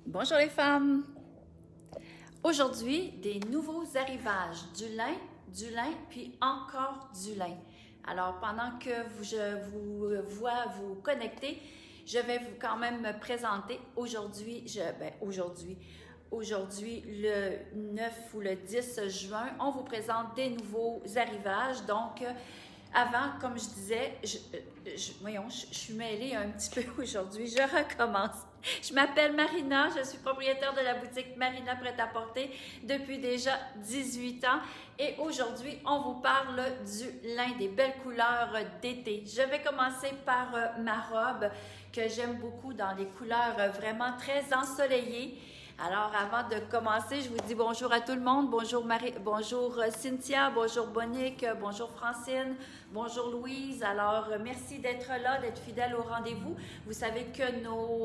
Bonjour les femmes! Aujourd'hui, des nouveaux arrivages, du lin, puis encore du lin. Alors, pendant que je vous vois vous connecter, je vais quand même me présenter. Aujourd'hui, le 9 ou le 10 juin, on vous présente des nouveaux arrivages. Donc, avant, comme je disais, je suis mêlée un petit peu aujourd'hui. Je recommence. Je m'appelle Marina, je suis propriétaire de la boutique Marina Prêt-à-Porter depuis déjà 18 ans. Et aujourd'hui, on vous parle du lin, des belles couleurs d'été. Je vais commencer par ma robe que j'aime beaucoup dans les couleurs vraiment très ensoleillées. Alors, avant de commencer, je vous dis bonjour à tout le monde. Bonjour Marie, bonjour Cynthia, bonjour Bonique, bonjour Francine, bonjour Louise. Alors, merci d'être là, d'être fidèle au rendez-vous. Vous savez que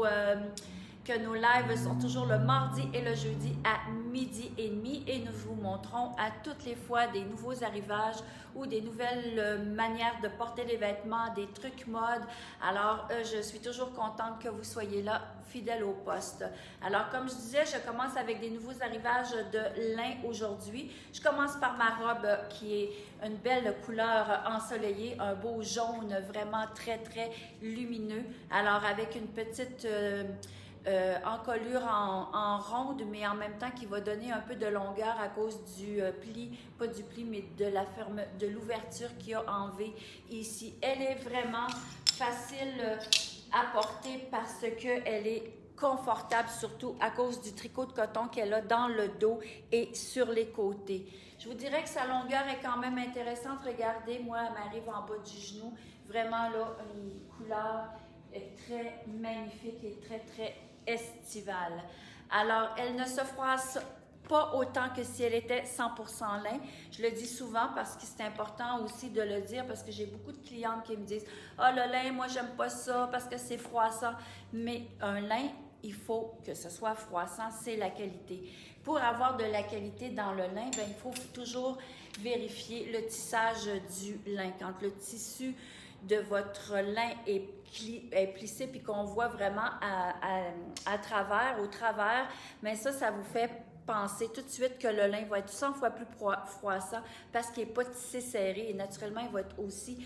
nos lives sont toujours le mardi et le jeudi à 12h30 et nous vous montrons à toutes les fois des nouveaux arrivages ou des nouvelles manières de porter les vêtements, des trucs mode. Alors, je suis toujours contente que vous soyez là, fidèles au poste. Alors, comme je disais, je commence avec des nouveaux arrivages de lin aujourd'hui. Je commence par ma robe qui est une belle couleur ensoleillée, un beau jaune vraiment très, très lumineux. Alors, avec une petite encolure en ronde, mais en même temps qui va donner un peu de longueur à cause du pli, pas du pli, mais de l'ouverture qu'il y a en V ici. Elle est vraiment facile à porter parce qu'elle est confortable, surtout à cause du tricot de coton qu'elle a dans le dos et sur les côtés. Je vous dirais que sa longueur est quand même intéressante. Regardez, moi, elle m'arrive en bas du genou. Vraiment, là, une couleur très magnifique et très, très estivale. Alors, elle ne se froisse pas autant que si elle était 100% lin. Je le dis souvent parce que c'est important aussi de le dire parce que j'ai beaucoup de clientes qui me disent « Ah, le lin, moi, j'aime pas ça parce que c'est froissant. » Mais un lin, il faut que ce soit froissant, c'est la qualité. Pour avoir de la qualité dans le lin, bien, il faut toujours vérifier le tissage du lin. Quand le tissu de votre lin est plissé puis qu'on voit vraiment à travers, au travers, mais ça vous fait penser tout de suite que le lin va être 100 fois plus froissant parce qu'il n'est pas tissé serré et naturellement il va être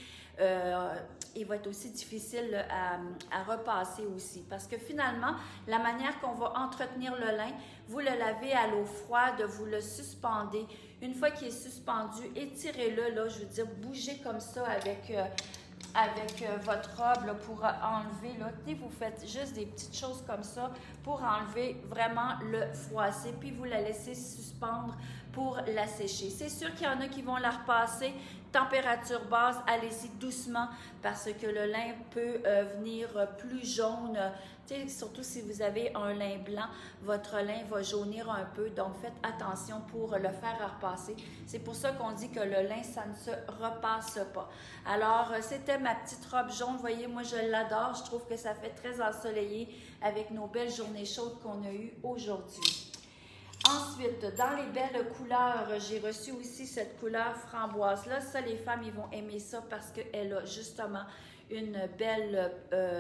aussi difficile à repasser aussi. Parce que finalement, la manière qu'on va entretenir le lin, vous le lavez à l'eau froide, vous le suspendez. Une fois qu'il est suspendu, étirez-le, là, je veux dire, bougez comme ça avec votre robe là, pour enlever, là, vous faites juste des petites choses comme ça pour enlever vraiment le froissé, puis vous la laissez suspendre pour la sécher. C'est sûr qu'il y en a qui vont la repasser, température basse, allez-y doucement parce que le lin peut venir plus jaune, surtout si vous avez un lin blanc, votre lin va jaunir un peu, donc faites attention pour le faire repasser. C'est pour ça qu'on dit que le lin, ça ne se repasse pas. Alors, c'était ma petite robe jaune, vous voyez, moi je l'adore, je trouve que ça fait très ensoleillé avec nos belles journées chaudes qu'on a eues aujourd'hui. Ensuite, dans les belles couleurs, j'ai reçu aussi cette couleur framboise-là. Ça, les femmes, ils vont aimer ça parce qu'elle a justement une belle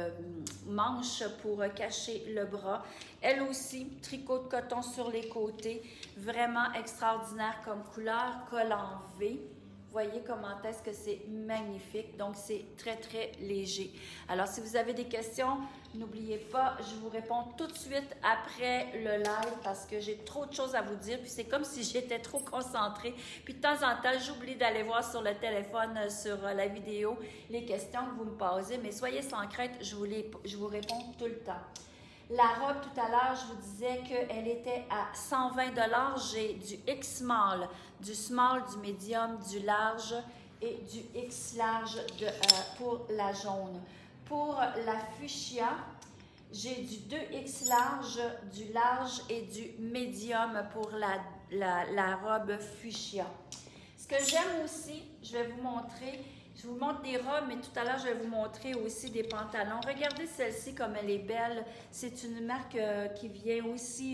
manche pour cacher le bras. Elle aussi, tricot de coton sur les côtés. Vraiment extraordinaire comme couleur, col en V. Voyez comment est-ce que c'est magnifique. Donc, c'est très, très léger. Alors, si vous avez des questions, n'oubliez pas, je vous réponds tout de suite après le live parce que j'ai trop de choses à vous dire. Puis, c'est comme si j'étais trop concentrée. Puis, de temps en temps, j'oublie d'aller voir sur le téléphone, sur la vidéo, les questions que vous me posez. Mais soyez sans crainte, je vous réponds tout le temps. La robe, tout à l'heure, je vous disais qu'elle était à 120 $. J'ai du X-Small, du small, du medium, du large et du X-large pour la jaune. Pour la fuchsia, j'ai du 2X large, du large et du medium pour la robe fuchsia. Ce que j'aime aussi, je vais vous montrer. Je vous montre des robes, mais tout à l'heure, je vais vous montrer aussi des pantalons. Regardez celle-ci comme elle est belle. C'est une marque qui vient aussi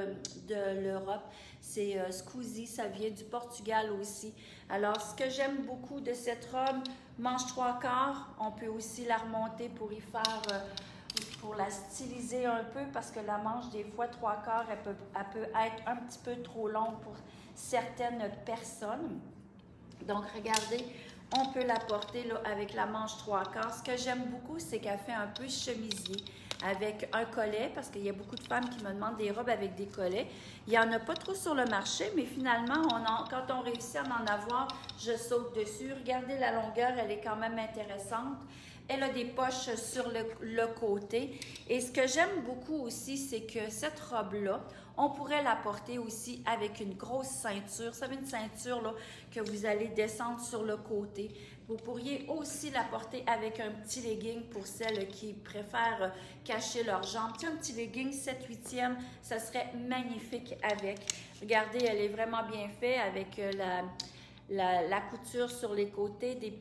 de l'Europe. C'est Scusi, ça vient du Portugal aussi. Alors, ce que j'aime beaucoup de cette robe, manche 3/4, on peut aussi la remonter pour y faire pour la styliser un peu parce que la manche, des fois, 3/4, elle peut être un petit peu trop longue pour certaines personnes. Donc, regardez, on peut la porter là, avec la manche 3/4. Ce que j'aime beaucoup, c'est qu'elle fait un peu chemisier avec un collet, parce qu'il y a beaucoup de femmes qui me demandent des robes avec des collets. Il n'y en a pas trop sur le marché, mais finalement, quand on réussit à en avoir, je saute dessus. Regardez la longueur, elle est quand même intéressante. Elle a des poches sur le côté. Et ce que j'aime beaucoup aussi, c'est que cette robe-là, on pourrait la porter aussi avec une grosse ceinture. Vous savez, une ceinture là, que vous allez descendre sur le côté. Vous pourriez aussi la porter avec un petit legging pour celles qui préfèrent cacher leurs jambes. Tu sais, un petit legging 7/8e, ça serait magnifique avec. Regardez, elle est vraiment bien faite avec la couture sur les côtés, des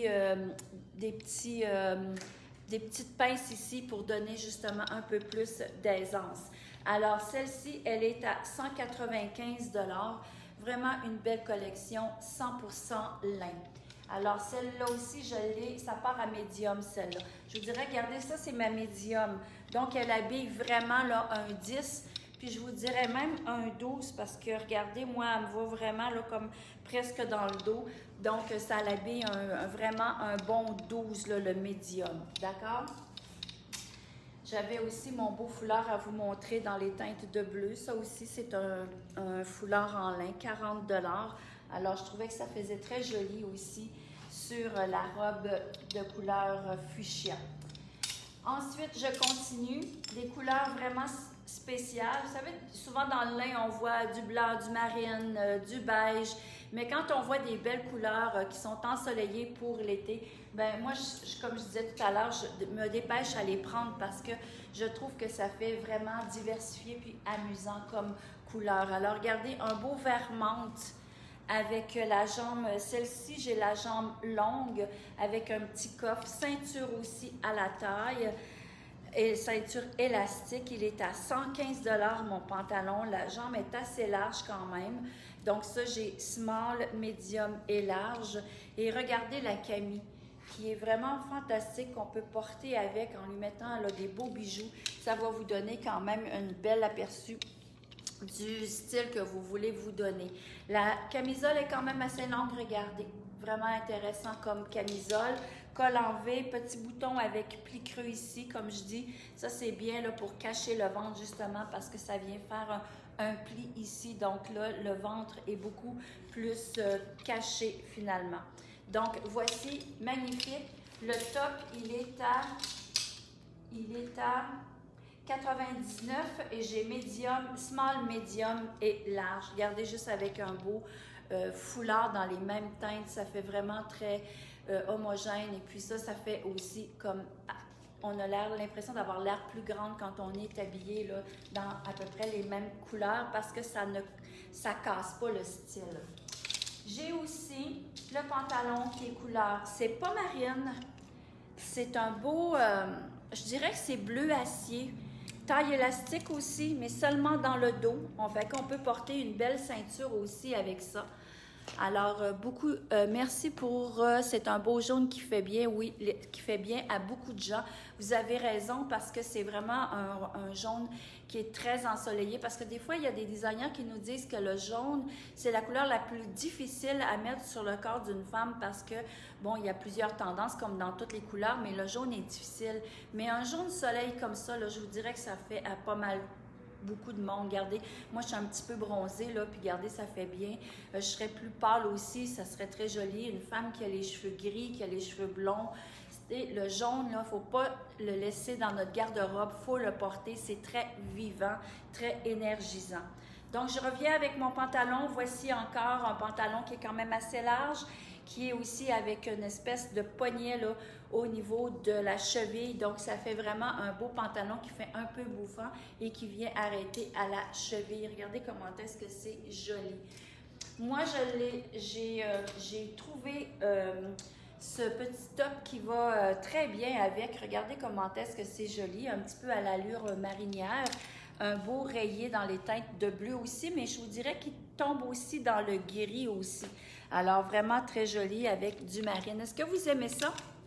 petites pinces ici pour donner justement un peu plus d'aisance. Alors, celle-ci, elle est à 195 $. Vraiment une belle collection, 100% lin. Alors, celle-là aussi, je l'ai, ça part à médium, celle-là. Je vous dirais, regardez, ça, c'est ma médium. Donc, elle habille vraiment là, un 10, puis je vous dirais même un 12, parce que, regardez, moi, elle me va vraiment là, comme presque dans le dos. Donc, ça l'habille vraiment un bon 12, là, le médium. D'accord? J'avais aussi mon beau foulard à vous montrer dans les teintes de bleu. Ça aussi, c'est un foulard en lin, 40 $. Alors, je trouvais que ça faisait très joli aussi sur la robe de couleur fuchsia. Ensuite, je continue. Des couleurs vraiment spéciales. Vous savez, souvent dans le lin, on voit du blanc, du marine, du beige. Mais quand on voit des belles couleurs qui sont ensoleillées pour l'été, ben moi, comme je disais tout à l'heure, je me dépêche à les prendre parce que je trouve que ça fait vraiment diversifié puis amusant comme couleur. Alors, regardez, un beau vert menthe avec la jambe, celle-ci, j'ai la jambe longue avec un petit coffre, ceinture aussi à la taille et ceinture élastique. Il est à 115 $ mon pantalon. La jambe est assez large quand même. Donc ça, j'ai small, medium et large. Et regardez la camie qui est vraiment fantastique, qu'on peut porter avec en lui mettant là, des beaux bijoux. Ça va vous donner quand même une belle aperçu du style que vous voulez vous donner. La camisole est quand même assez longue, regardez. Vraiment intéressant comme camisole. Col en V, petit bouton avec pli creux ici, comme je dis. Ça, c'est bien là, pour cacher le ventre, justement, parce que ça vient faire un pli ici. Donc là, le ventre est beaucoup plus caché, finalement. Donc, voici, magnifique. Le top, il est à 99 et j'ai médium, small, médium et large. Regardez juste avec un beau foulard dans les mêmes teintes, ça fait vraiment très homogène. Et puis ça fait aussi comme, on a l'impression d'avoir l'air plus grande quand on est habillé là, dans à peu près les mêmes couleurs parce que ça casse pas le style. J'ai aussi le pantalon qui est couleur, c'est pas marine, c'est un beau, je dirais que c'est bleu acier. Taille élastique aussi, mais seulement dans le dos. On fait qu'on peut porter une belle ceinture aussi avec ça. Alors, merci pour... c'est un beau jaune qui fait bien, oui, qui fait bien à beaucoup de gens. Vous avez raison parce que c'est vraiment un jaune qui est très ensoleillé parce que des fois, il y a des designers qui nous disent que le jaune, c'est la couleur la plus difficile à mettre sur le corps d'une femme parce que, bon, il y a plusieurs tendances comme dans toutes les couleurs, mais le jaune est difficile. Mais un jaune soleil comme ça, là, je vous dirais que ça fait à pas mal beaucoup de monde. Regardez, moi je suis un petit peu bronzée là, puis regardez, ça fait bien. Je serais plus pâle aussi, ça serait très joli. Une femme qui a les cheveux gris, qui a les cheveux blonds. Le jaune, il ne faut pas le laisser dans notre garde-robe, il faut le porter. C'est très vivant, très énergisant. Donc, je reviens avec mon pantalon. Voici encore un pantalon qui est quand même assez large, qui est aussi avec une espèce de poignet là, au niveau de la cheville. Donc, ça fait vraiment un beau pantalon qui fait un peu bouffant et qui vient arrêter à la cheville. Regardez comment est-ce que c'est joli. Moi, j'ai trouvé ce petit top qui va très bien avec. Regardez comment est-ce que c'est joli, un petit peu à l'allure marinière. Un beau rayé dans les teintes de bleu aussi, mais je vous dirais qu'il tombe aussi dans le gris aussi. Alors, vraiment très joli avec du marine. Est-ce que vous aimez ça?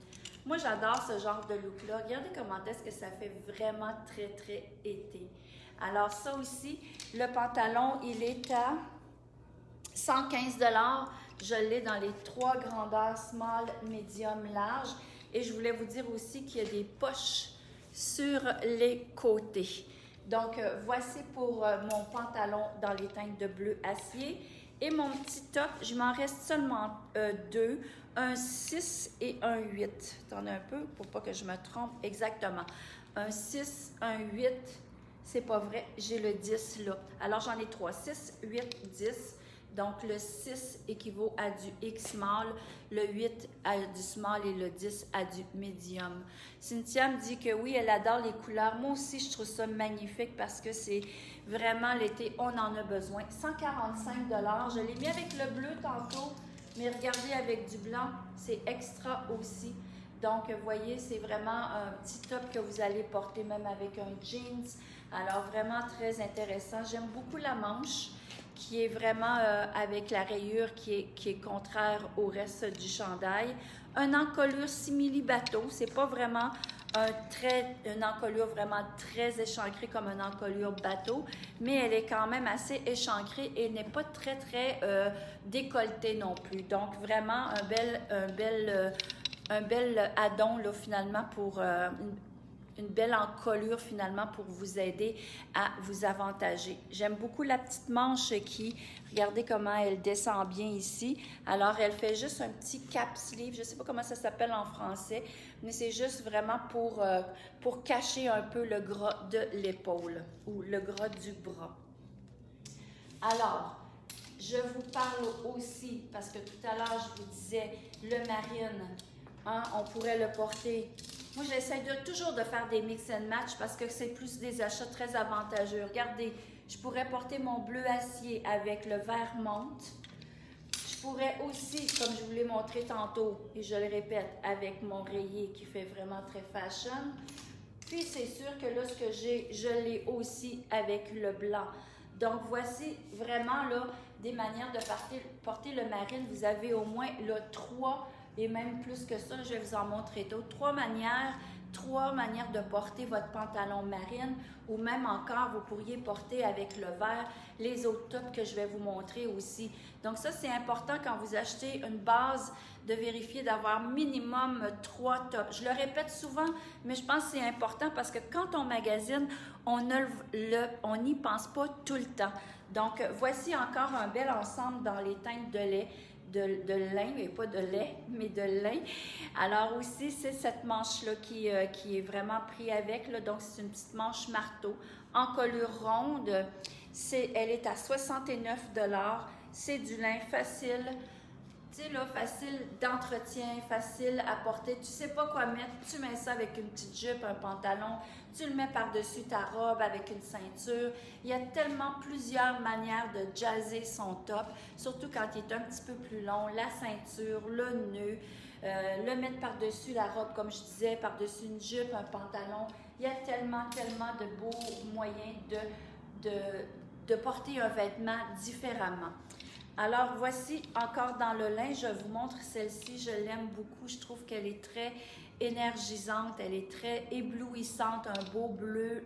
Moi, j'adore ce genre de look-là. Regardez comment est-ce que ça fait vraiment très, très été. Alors, ça aussi, le pantalon, il est à 115 $. Je l'ai dans les 3 grandeurs, small, medium, large. Et je voulais vous dire aussi qu'il y a des poches sur les côtés. Donc, voici pour mon pantalon dans les teintes de bleu acier. Et mon petit top, je m'en reste seulement 2, un 6 et un 8. Attendez un peu pour pas que je me trompe exactement. Un 6, un 8, c'est pas vrai, j'ai le 10 là. Alors, j'en ai 3, 6, 8, 10. Donc, le 6 équivaut à du X-small, le 8 à du small et le 10 à du medium. Cynthia me dit que oui, elle adore les couleurs. Moi aussi, je trouve ça magnifique parce que c'est vraiment l'été, on en a besoin. 145 $. Je l'ai mis avec le bleu tantôt, mais regardez avec du blanc, c'est extra aussi. Donc, vous voyez, c'est vraiment un petit top que vous allez porter même avec un jeans. Alors, vraiment très intéressant. J'aime beaucoup la manche, qui est vraiment avec la rayure qui est contraire au reste du chandail. Un encolure simili-bateau, c'est pas vraiment une encolure vraiment très échancrée comme une encolure bateau, mais elle est quand même assez échancrée et n'est pas très, très décolletée non plus. Donc, vraiment un bel addon là, finalement pour une belle encolure finalement pour vous aider à vous avantager. J'aime beaucoup la petite manche qui, regardez comment elle descend bien ici. Alors, elle fait juste un petit cap sleeve, je ne sais pas comment ça s'appelle en français, mais c'est juste vraiment pour cacher un peu le gras de l'épaule ou le gras du bras. Alors, je vous parle aussi, parce que tout à l'heure, je vous disais, le marine, hein, on pourrait le porter. Moi, j'essaie toujours de faire des mix and match parce que c'est plus des achats très avantageux. Regardez, je pourrais porter mon bleu acier avec le vert menthe. Je pourrais aussi, comme je vous l'ai montré tantôt, et je le répète, avec mon rayé qui fait vraiment très fashion. Puis, c'est sûr que là, ce que j'ai, je l'ai aussi avec le blanc. Donc, voici vraiment là des manières de porter le marine. Vous avez au moins là 3 et même plus que ça, je vais vous en montrer d'autres. 3 manières de porter votre pantalon marine ou même encore, vous pourriez porter avec le vert les autres tops que je vais vous montrer aussi. Donc ça, c'est important quand vous achetez une base de vérifier d'avoir minimum 3 tops. Je le répète souvent, mais je pense que c'est important parce que quand on magasine, on n'y pense pas tout le temps. Donc, voici encore un bel ensemble dans les teintes de lait. De lin, et pas de lait, mais de lin. Alors aussi, c'est cette manche-là qui est vraiment pris avec. Là. Donc, c'est une petite manche marteau en colure ronde. Elle est à 69 $. C'est du lin facile. Tu sais, là, facile d'entretien, facile à porter. Tu sais pas quoi mettre, tu mets ça avec une petite jupe, un pantalon, tu le mets par-dessus ta robe avec une ceinture. Il y a tellement plusieurs manières de jazzer son top, surtout quand il est un petit peu plus long. La ceinture, le nœud, le mettre par-dessus la robe, comme je disais, par-dessus une jupe, un pantalon. Il y a tellement, tellement de beaux moyens de porter un vêtement différemment. Alors, voici encore dans le lin, je vous montre celle-ci, je l'aime beaucoup, je trouve qu'elle est très énergisante, elle est très éblouissante, un beau bleu,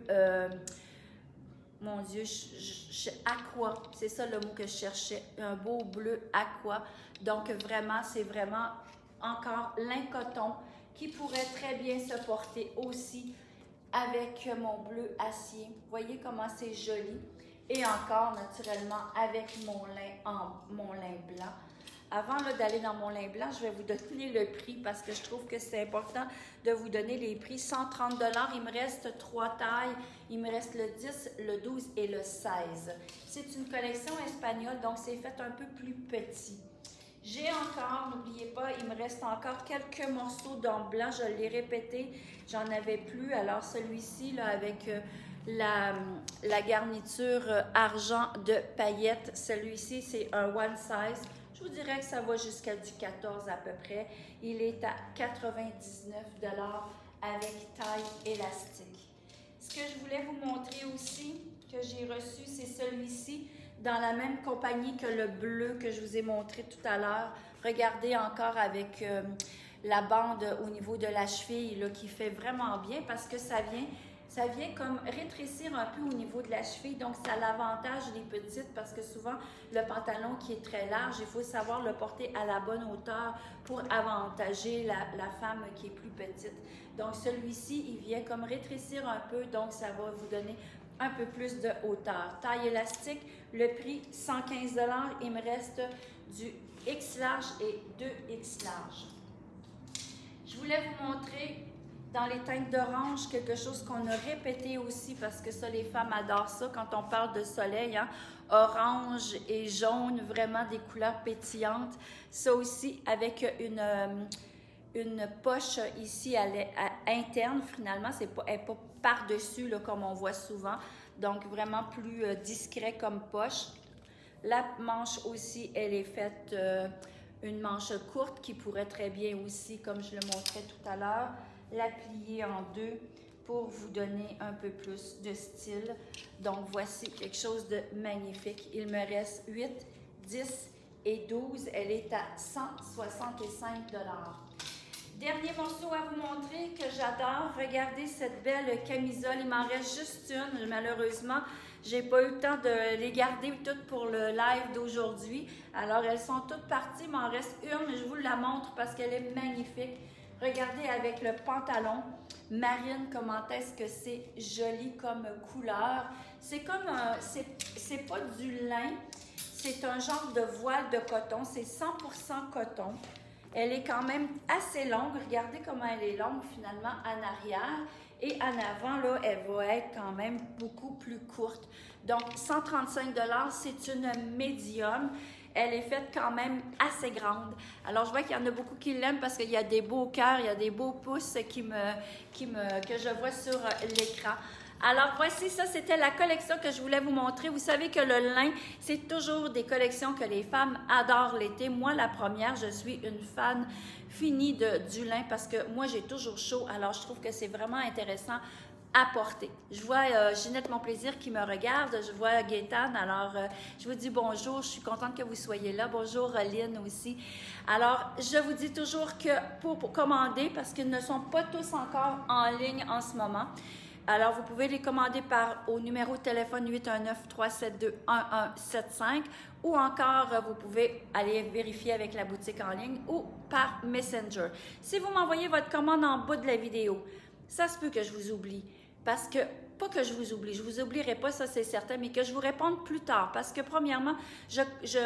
mon Dieu, aqua, c'est ça le mot que je cherchais, un beau bleu aqua. Donc, vraiment, c'est vraiment encore lin coton qui pourrait très bien se porter aussi avec mon bleu acier. Voyez comment c'est joli. Et encore, naturellement, avec mon lin blanc. Avant d'aller dans mon lin blanc, je vais vous donner le prix parce que je trouve que c'est important de vous donner les prix. 130 $, il me reste 3 tailles. Il me reste le 10, le 12 et le 16. C'est une collection espagnole, donc c'est fait un peu plus petit. J'ai encore, n'oubliez pas, il me reste encore quelques morceaux d'homme blanc. Je l'ai répété, j'en avais plus. Alors celui-ci, là, avec la garniture argent de paillettes, celui-ci, c'est un one size. Je vous dirais que ça va jusqu'à du 14 à peu près. Il est à 99 $ avec taille élastique. Ce que je voulais vous montrer aussi, que j'ai reçu, c'est celui-ci, dans la même compagnie que le bleu que je vous ai montré tout à l'heure. Regardez encore avec la bande au niveau de la cheville là, qui fait vraiment bien parce que ça vient comme rétrécir un peu au niveau de la cheville, donc ça l'avantage les petites parce que souvent le pantalon qui est très large, il faut savoir le porter à la bonne hauteur pour avantager la femme qui est plus petite. Donc celui-ci, il vient comme rétrécir un peu, donc ça va vous donner un peu plus de hauteur. Taille élastique, le prix 115 $. Il me reste du X large et 2X large. Je voulais vous montrer dans les teintes d'orange quelque chose qu'on a répété aussi parce que ça, les femmes adorent ça quand on parle de soleil. Hein? Orange et jaune, vraiment des couleurs pétillantes. Ça aussi avec une poche ici interne, finalement, elle n'est pas par-dessus là, comme on voit souvent. Donc, vraiment plus discret comme poche. La manche aussi, elle est faite une manche courte qui pourrait très bien aussi, comme je le montrais tout à l'heure, la plier en deux pour vous donner un peu plus de style. Donc, voici quelque chose de magnifique. Il me reste 8, 10 et 12. Elle est à 165 $. Dernier morceau à vous montrer que j'adore. Regardez cette belle camisole. Il m'en reste juste une. Malheureusement, j'ai pas eu le temps de les garder toutes pour le live d'aujourd'hui. Alors, elles sont toutes parties. Il m'en reste une. Je vous la montre parce qu'elle est magnifique. Regardez avec le pantalon marine, comment est-ce que c'est joli comme couleur. C'est comme c'est pas du lin. C'est un genre de voile de coton. C'est 100% coton. Elle est quand même assez longue. Regardez comment elle est longue finalement en arrière. Et en avant, là, elle va être quand même beaucoup plus courte. Donc, 135 $, c'est une médium. Elle est faite quand même assez grande. Alors, je vois qu'il y en a beaucoup qui l'aiment parce qu'il y a des beaux cœurs, il y a des beaux pouces que je vois sur l'écran. Alors, voici, ça, c'était la collection que je voulais vous montrer. Vous savez que le lin, c'est toujours des collections que les femmes adorent l'été. Moi, la première, je suis une fan finie du lin parce que moi, j'ai toujours chaud. Alors, je trouve que c'est vraiment intéressant à porter. Je vois Ginette Mon Plaisir qui me regarde. Je vois Gaétane. Alors, je vous dis bonjour. Je suis contente que vous soyez là. Bonjour, Lynn aussi. Alors, je vous dis toujours que pour commander, parce qu'ils ne sont pas tous encore en ligne en ce moment, alors, vous pouvez les commander au numéro de téléphone 819-372-1175 ou encore, vous pouvez aller vérifier avec la boutique en ligne ou par Messenger. Si vous m'envoyez votre commande en bas de la vidéo, ça se peut que je vous oublie parce que, pas que je vous oublie, je vous oublierai pas, ça c'est certain, mais que je vous réponde plus tard parce que premièrement, je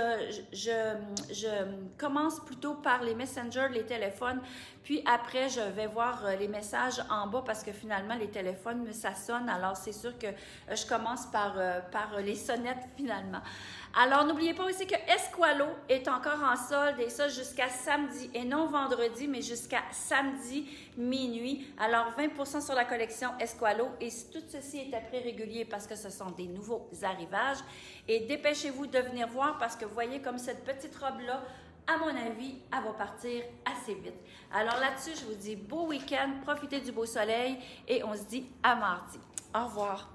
commence plutôt par les messengers, les téléphones, puis après je vais voir les messages en bas parce que finalement les téléphones, ça sonne, alors c'est sûr que je commence par les sonnettes finalement. Alors, n'oubliez pas aussi que Esqualo est encore en solde et ça jusqu'à samedi et non vendredi, mais jusqu'à samedi minuit. Alors, 20% sur la collection Esqualo et tout ceci est à prix régulier parce que ce sont des nouveaux arrivages. Et dépêchez-vous de venir voir parce que vous voyez comme cette petite robe-là, à mon avis, elle va partir assez vite. Alors là-dessus, je vous dis beau week-end, profitez du beau soleil et on se dit à mardi. Au revoir.